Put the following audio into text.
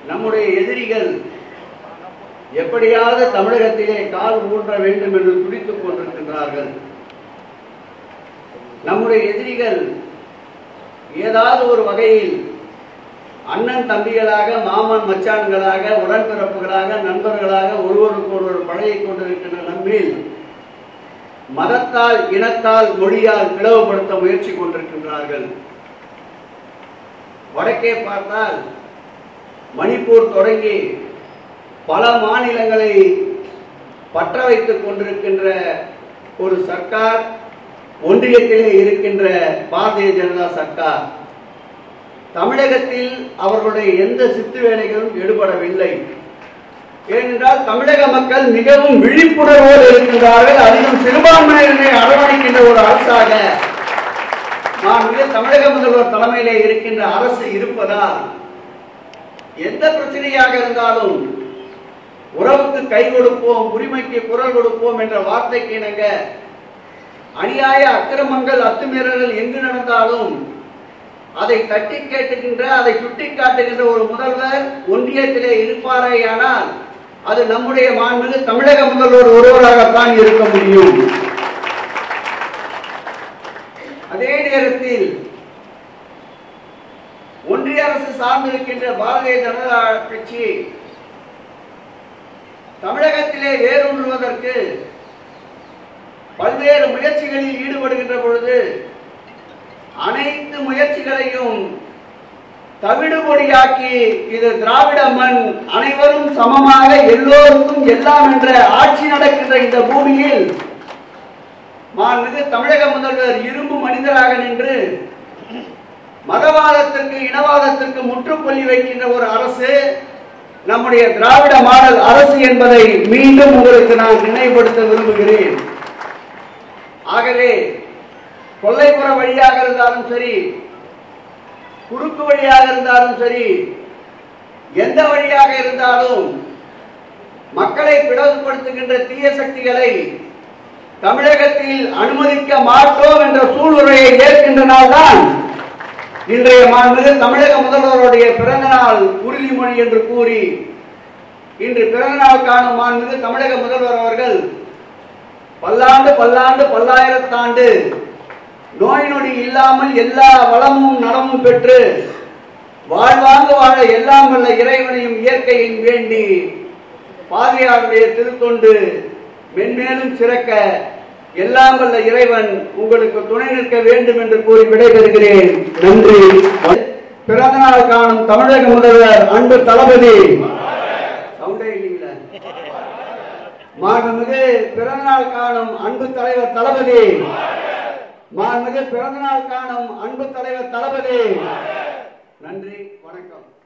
நம்முடைய எதிரிகள் எப்படியாவது தமிழகத்திலே கால் ஊன்ற வேண்டும் என்று துடித்துக் கொண்டிருக்கின்றார்கள். நம்முடைய எதிரிகள் ஏதாவது ஒரு வகையில் அண்ணன் தம்பிகளாக, மாமன் மச்சான்களாக, உடன்பிறப்புகளாக, நண்பர்களாக ஒருவருக்கு ஒருவர் பழகிக் கொண்டிருக்கின்ற நம்மில் மதத்தால், இனத்தால், மொழியால் பிளவுபடுத்த முயற்சி கொண்டிருக்கின்றார்கள். வடக்கே பார்த்தால் மணிப்பூர் தொடங்கி பல மாநிலங்களை பற்ற வைத்துக் கொண்டிருக்கின்ற ஒரு சர்க்கார் ஒன்றியத்திலே இருக்கின்ற பாரதிய ஜனதா சர்க்கார். தமிழகத்தில் அவர்களுடைய எந்த சித்து வேலைகளும் ஈடுபடவில்லை. ஏனென்றால் தமிழக மக்கள் மிகவும் விழிப்புணர்வோடு இருக்கின்றார்கள். அதிலும் சிறுபான்மையினரை அரவணைக்கின்ற ஒரு அரசாக தமிழக முதல்வர் தலைமையிலே இருக்கின்ற அரசு இருப்பதால் எந்த பிரச்சனையாக இருந்தாலும் உறவுக்கு கை கொடுப்போம், உரிமைக்கு குரல் கொடுப்போம் என்ற வார்த்தைக்கு இணங்க அநியாய அக்கிரமங்கள், அத்துமீறல்கள் எங்கு நடந்தாலும் அதை தட்டி கேட்டுகின்ற, அதை சுட்டிக்காட்டுகின்ற ஒரு முதல்வர் ஒன்றியத்திலே இருப்பாரேயானால் அது நம்முடைய மாண்புமிகு தமிழக முதல்வர் ஒருவராகத்தான் இருக்க முடியும். அதே நேரத்தில் ஒன்றிய அரசு சார்ந்திருக்கின்ற பாரதிய ஜனதா கட்சி தமிழகத்திலே வேரூன்றுவதற்கு பல்வேறு முயற்சிகளில் ஈடுபடுகின்ற பொழுது அனைத்து முயற்சிகளையும் தவிடுபொடியாக்கி இது திராவிட மண், அனைவரும் சமமாக எல்லோருக்கும் எல்லாம் என்ற ஆட்சி நடக்கின்ற இந்த பூமியில் மாண்புமிகு தமிழக முதல்வர் இரும்பு மனிதராக நின்று மதவாதத்திற்கு, இனவாதத்திற்கு முற்றுப்புள்ளி வைக்கின்ற ஒரு அரசு நம்முடைய திராவிட மாடல் அரசு என்பதை மீண்டும் உங்களுக்கு நான் நினைவுபடுத்த விரும்புகிறேன். ஆகவே கொல்லைப்புற வழியாக இருந்தாலும் சரி, குறுக்கு வழியாக இருந்தாலும் சரி, எந்த வழியாக இருந்தாலும் மக்களை பிளவுபடுத்துகின்ற தீய சக்திகளை தமிழகத்தில் அனுமதிக்க மாட்டோம் என்ற சூழ்நிலையை ஏற்கின்ற நாள்தான் இன்றைய மாண்புமிகு தமிழக முதல்வருடைய பிறந்த நாள் உறுதிமொழி என்று கூறி இன்று பிறந்த நாள் காணும் மாண்புமிகு தமிழக முதல்வர் அவர்கள் பல்லாண்டு பல்லாண்டு பல்லாயிரத்தாண்டு நோய் நொடி இல்லாமல் எல்லா வளமும் நலமும் பெற்று வாழ்வாங்கு வாழ எல்லாம் வல்ல இறைவனையும் இயற்கையின் வேண்டி பாதிரியாருடைய திருத்தொண்டு மென்மேலும் சிறக்க எல்லாம் வல்ல இறைவன் உங்களுக்கு துணை நிற்க வேண்டும் என்று கூறி விடைபெறுகிறேன். நன்றி. பிறந்த நாள் காணும் தமிழக முதல்வர் அன்பு தளபதி மாண்புமிகு பிறந்த நாள் காணும் அன்பு தலைவர் தளபதி, மாண்புமிகு பிறந்த நாள் காணும் அன்பு தலைவர் தளபதி. நன்றி, வணக்கம்.